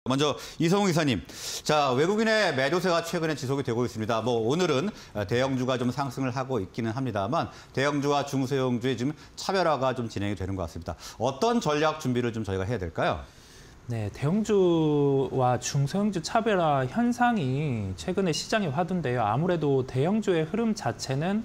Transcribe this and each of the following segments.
먼저 이성우 이사님, 자 외국인의 매도세가 최근에 지속이 되고 있습니다. 오늘은 대형주가 좀 상승을 하고 있기는 합니다만 대형주와 중소형주의 지금 차별화가 좀 진행이 되는 것 같습니다. 어떤 전략 준비를 좀 저희가 해야 될까요? 네, 대형주와 중소형주 차별화 현상이 최근에 시장에 화두인데요. 아무래도 대형주의 흐름 자체는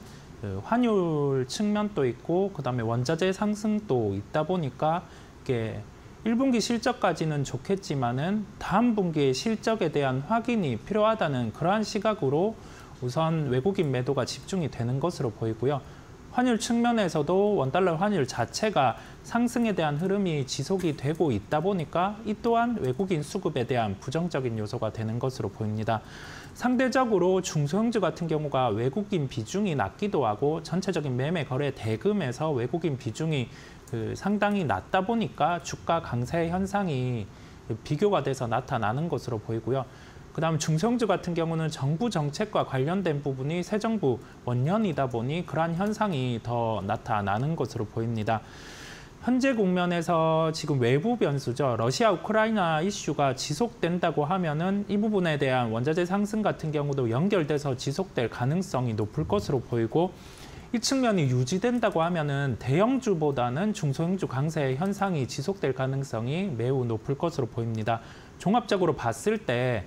환율 측면도 있고 그다음에 원자재 상승도 있다 보니까 이게 1분기 실적까지는 좋겠지만은 다음 분기의 실적에 대한 확인이 필요하다는 그러한 시각으로 우선 외국인 매도가 집중이 되는 것으로 보이고요. 환율 측면에서도 원달러 환율 자체가 상승에 대한 흐름이 지속이 되고 있다 보니까 이 또한 외국인 수급에 대한 부정적인 요소가 되는 것으로 보입니다. 상대적으로 중소형주 같은 경우가 외국인 비중이 낮기도 하고 전체적인 매매 거래 대금에서 외국인 비중이 상당히 낮다 보니까 주가 강세 현상이 비교가 돼서 나타나는 것으로 보이고요. 그다음 중소형주 같은 경우는 정부 정책과 관련된 부분이 새 정부 원년이다 보니 그러한 현상이 더 나타나는 것으로 보입니다. 현재 국면에서 지금 외부 변수죠. 러시아 우크라이나 이슈가 지속된다고 하면은 이 부분에 대한 원자재 상승 같은 경우도 연결돼서 지속될 가능성이 높을 것으로 보이고 이 측면이 유지된다고 하면은 대형주보다는 중소형주 강세 현상이 지속될 가능성이 매우 높을 것으로 보입니다. 종합적으로 봤을 때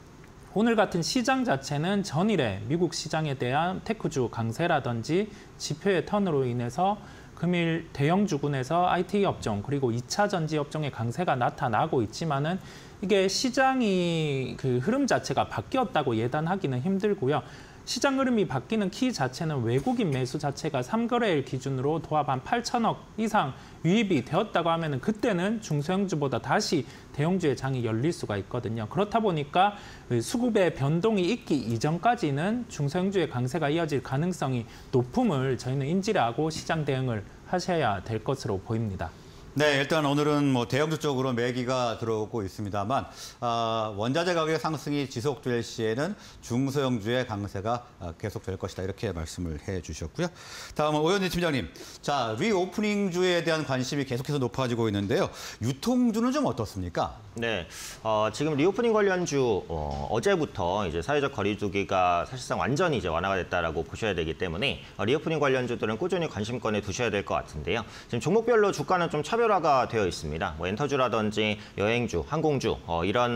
오늘 같은 시장 자체는 전일에 미국 시장에 대한 테크주 강세라든지 지표의 턴으로 인해서 금일 대형주군에서 IT 업종 그리고 2차 전지 업종의 강세가 나타나고 있지만은 이게 시장이 흐름 자체가 바뀌었다고 예단하기는 힘들고요. 시장 흐름이 바뀌는 키 자체는 외국인 매수 자체가 3거래일 기준으로 도합 한 8천억 이상 유입이 되었다고 하면 그때는 중소형주보다 다시 대형주의 장이 열릴 수가 있거든요. 그렇다 보니까 수급의 변동이 있기 이전까지는 중소형주의 강세가 이어질 가능성이 높음을 저희는 인지를 하고 시장 대응을 하셔야 될 것으로 보입니다. 네, 일단 오늘은 대형주 쪽으로 매기가 들어오고 있습니다만 원자재 가격의 상승이 지속될 시에는 중소형주의 강세가 계속될 것이다 이렇게 말씀을 해주셨고요. 다음은 오현진 팀장님, 자 리오프닝주에 대한 관심이 계속해서 높아지고 있는데요. 유통주는 좀 어떻습니까? 네, 지금 리오프닝 관련주 어제부터 이제 사회적 거리두기가 사실상 완전히 이제 완화가 됐다라고 보셔야 되기 때문에 리오프닝 관련주들은 꾸준히 관심권에 두셔야 될 것 같은데요. 지금 종목별로 주가는 좀 차별화가 되어 있습니다. 엔터주라든지 여행주, 항공주 이런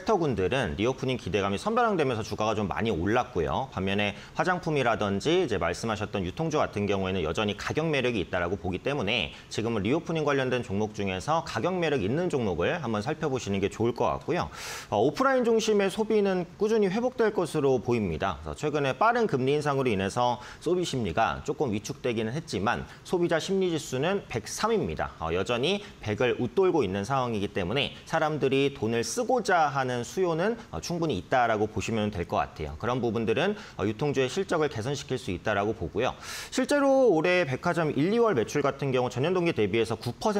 섹터군들은 리오프닝 기대감이 선반영되면서 주가가 좀 많이 올랐고요. 반면에 화장품이라든지 이제 말씀하셨던 유통주 같은 경우에는 여전히 가격 매력이 있다라고 보기 때문에 지금은 리오프닝 관련된 종목 중에서 가격 매력 있는 종목을 한번 살펴보시는 게 좋을 것 같고요. 오프라인 중심의 소비는 꾸준히 회복될 것으로 보입니다. 그래서 최근에 빠른 금리 인상으로 인해서 소비 심리가 조금 위축되기는 했지만 소비자 심리 지수는 103입니다. 여전히 100을 웃돌고 있는 상황이기 때문에 사람들이 돈을 쓰고자 하는 수요는 충분히 있다라고 보시면 될 것 같아요. 그런 부분들은 유통주의 실적을 개선시킬 수 있다라고 보고요. 실제로 올해 백화점 1, 2월 매출 같은 경우 전년 동기 대비해서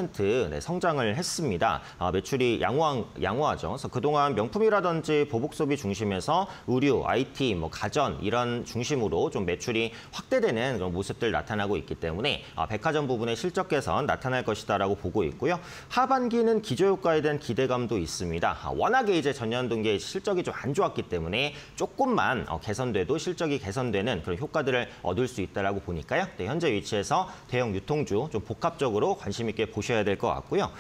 9% 성장을 했습니다. 매출이 양호하죠. 그래서 그동안 명품이라든지 보복 소비 중심에서 의류, IT, 가전 이런 중심으로 좀 매출이 확대되는 그런 모습들 나타나고 있기 때문에 백화점 부분의 실적 개선 나타날 것이다라고 보고 있고요. 하반기는 기저효과에 대한 기대감도 있습니다. 워낙에 이제 전년 동기에 실적이 좀 안 좋았기 때문에 조금만 개선돼도 실적이 개선되는 그런 효과들을 얻을 수 있다라고 보니까요. 네, 현재 위치에서 대형 유통주 좀 복합적으로 관심 있게 보셔야 될 것 같고요.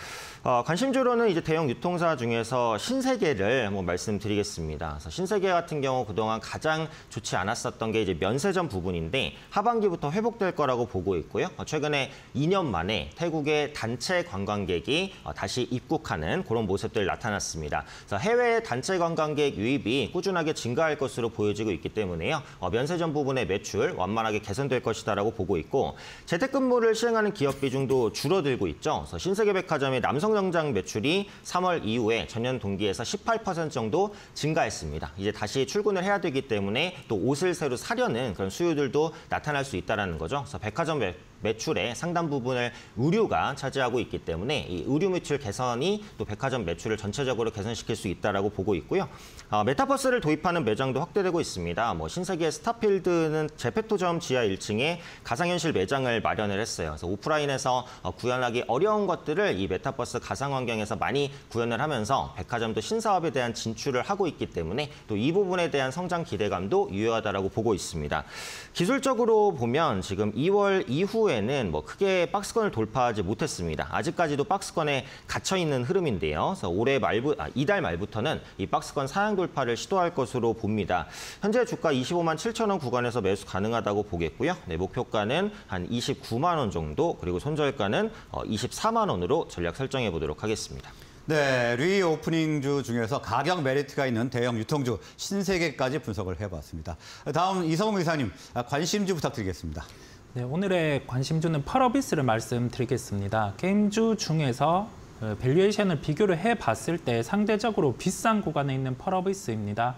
관심주로는 이제 대형 유통사 중에서 신세계를 한번 말씀드리겠습니다. 그래서 신세계 같은 경우 그동안 가장 좋지 않았었던 게 이제 면세점 부분인데 하반기부터 회복될 거라고 보고 있고요. 최근에 2년 만에 태국의 단체 관광객이 다시 입국하는 그런 모습들 나타났습니다. 그래서 해외 단체 관광객 유입이 꾸준하게 증가할 것으로 보여지고 있기 때문에요. 면세점 부분의 매출 완만하게 개선될 것이다라고 보고 있고 재택근무를 시행하는 기업 비중도 줄어들고 있죠. 그래서 신세계백화점의 남성정장 매출이 3월 이후에 전년 동기에서 18% 정도 증가했습니다. 이제 다시 출근을 해야 되기 때문에 또 옷을 새로 사려는 그런 수요들도 나타날 수 있다는 거죠. 그래서 백화점 매출의 상당 부분을 의류가 차지하고 있기 때문에 이 의류 매출 개선이 또 백화점 매출을 전체적으로 개선시킬 수 있다라고 보고 있고요. 메타버스를 도입하는 매장도 확대되고 있습니다. 신세계 스타필드는 제페토점 지하 1층에 가상현실 매장을 마련을 했어요. 그래서 오프라인에서 구현하기 어려운 것들을 이 메타버스 가상 환경에서 많이 구현을 하면서 백화점도 신사업에 대한 진출을 하고 있기 때문에 또 이 부분에 대한 성장 기대감도 유효하다라고 보고 있습니다. 기술적으로 보면 지금 2월 이후에는 크게 박스권을 돌파하지 못했습니다. 아직까지도 박스권에 갇혀 있는 흐름인데요. 그래서 이달 말부터는 이 박스권 상향 돌파를 시도할 것으로 봅니다. 현재 주가 25만 7천 원 구간에서 매수 가능하다고 보겠고요. 네, 목표가는 한 29만 원 정도, 그리고 손절가는 24만 원으로 전략 설정해 보도록 하겠습니다. 네, 리오프닝주 중에서 가격 메리트가 있는 대형 유통주 신세계까지 분석을 해봤습니다. 다음 이성웅 이사님, 관심주 부탁드리겠습니다. 네, 오늘의 관심주는 펄어비스를 말씀드리겠습니다. 게임주 중에서 밸류에이션을 비교를 해봤을 때 상대적으로 비싼 구간에 있는 펄어비스입니다.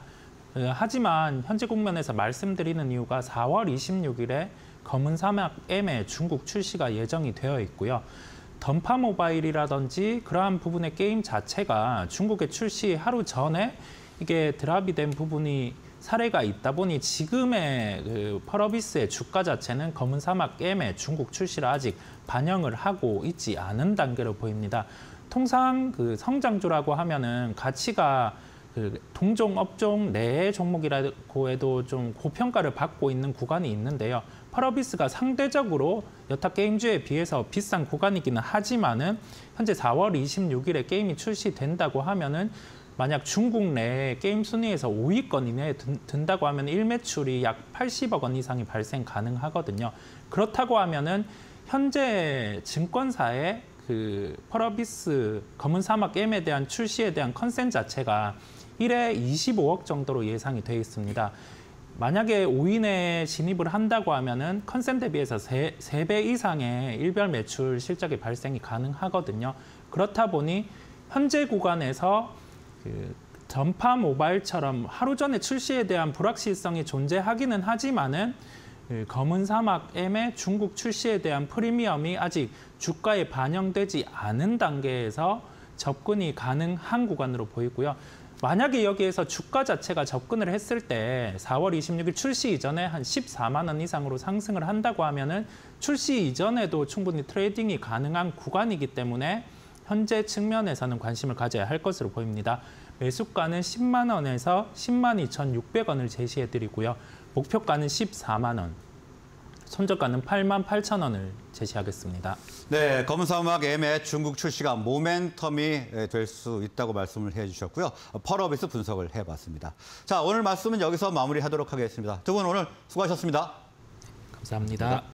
하지만 현재 국면에서 말씀드리는 이유가 4월 26일에 검은 사막 M의 중국 출시가 예정이 되어 있고요. 던파 모바일이라든지 그러한 부분의 게임 자체가 중국에 출시 하루 전에 이게 드랍이 된 부분이 사례가 있다 보니 지금의 펄어비스의 주가 자체는 검은 사막 M의 중국 출시를 아직 반영을 하고 있지 않은 단계로 보입니다. 통상 성장주라고 하면은 가치가 동종 업종 내의 종목이라고 해도 좀 고평가를 받고 있는 구간이 있는데요. 펄어비스가 상대적으로 여타 게임주에 비해서 비싼 구간이기는 하지만은 현재 4월 26일에 게임이 출시된다고 하면은 만약 중국 내 게임 순위에서 5위권 이내에 든다고 하면 일매출이 약 80억 원 이상이 발생 가능하거든요. 그렇다고 하면은 현재 증권사의 펄어비스 검은 사막 M에 대한 출시에 대한 컨센 자체가 1회 25억 정도로 예상이 되어 있습니다. 만약에 5위 내에 진입을 한다고 하면은 컨센 대비해서 3배 이상의 일별 매출 실적이 발생이 가능하거든요. 그렇다 보니 현재 구간에서 전파 모바일처럼 하루 전에 출시에 대한 불확실성이 존재하기는 하지만은 검은 사막 M의 중국 출시에 대한 프리미엄이 아직 주가에 반영되지 않은 단계에서 접근이 가능한 구간으로 보이고요. 만약에 여기에서 주가 자체가 접근을 했을 때 4월 26일 출시 이전에 한 14만 원 이상으로 상승을 한다고 하면은 출시 이전에도 충분히 트레이딩이 가능한 구간이기 때문에 현재 측면에서는 관심을 가져야 할 것으로 보입니다. 매수가는 10만 원에서 10만 2,600원을 제시해드리고요. 목표가는 14만 원, 손절가는 8만 8천 원을 제시하겠습니다. 네, 검은 사막 M의 중국 출시가 모멘텀이 될 수 있다고 말씀을 해주셨고요. 펄어비스 분석을 해봤습니다. 자, 오늘 말씀은 여기서 마무리하도록 하겠습니다. 두 분 오늘 수고하셨습니다. 감사합니다.